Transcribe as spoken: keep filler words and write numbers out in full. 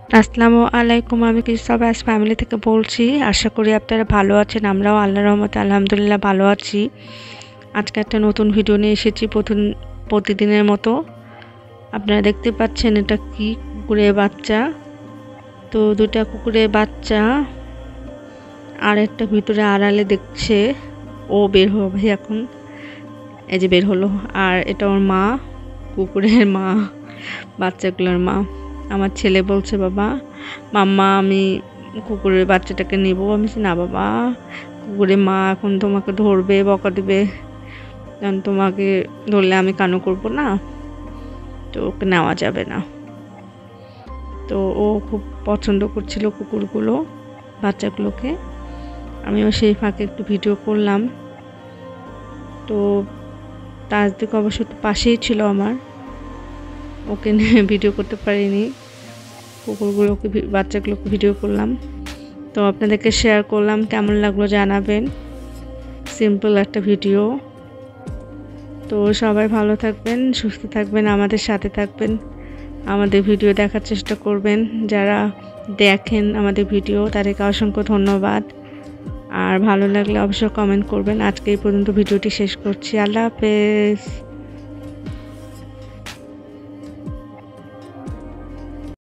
আসসালামু আলাইকুম। আমি কৃষক ফ্যামিলি থেকে বলছি। আশা করি আপনারা ভালো আছেন। আমরাও আল্লাহর রহমতে আলহামদুলিল্লাহ ভালো আছি। আজকে একটা নতুন ভিডিও নিয়ে এসেছি প্রতিদিনের মতো। আপনারা দেখতে পাচ্ছেন এটা কি কুকুরের বাচ্চা। তো দুটা কুকুরের বাচ্চা আর একটা ভিতরে আড়ালে দেখছে, ও বের হবে এখন। এই যে বের হলো। আর এটা ওর মা, কুকুরের মা, বাচ্চাগুলোর মা। আমার ছেলে বলছে, বাবা মাম্মা আমি কুকুরের বাচ্চাটাকে নিব। আমি বলছি না বাবা, কুকুরের মা এখন তোমাকে ধরবে, বকা দেবে, কারণ তোমাকে ধরলে আমি কানু করব না, তো ওকে নেওয়া যাবে না। তো ও খুব পছন্দ করছিল কুকুরগুলো, বাচ্চাগুলোকে। আমিও সেই ফাঁকে একটু ভিডিও করলাম। তো তার দিকে অবশ্য পাশেই ছিল আমার, ওকে নিয়ে ভিডিও করতে পারিনি। কুকুরগুলোকে বাচ্চাগুলোকে ভিডিও করলাম, তো আপনাদেরকে শেয়ার করলাম। কেমন লাগলো জানাবেন। সিম্পল একটা ভিডিও। তো সবাই ভালো থাকবেন, সুস্থ থাকবেন, আমাদের সাথে থাকবেন, আমাদের ভিডিও দেখার চেষ্টা করবেন। যারা দেখেন আমাদের ভিডিও তাদেরকে অসংখ্য ধন্যবাদ। আর ভালো লাগলে অবশ্যই কমেন্ট করবেন। আজকে এই পর্যন্ত ভিডিওটি শেষ করছি। আল্লাহ হাফেজ।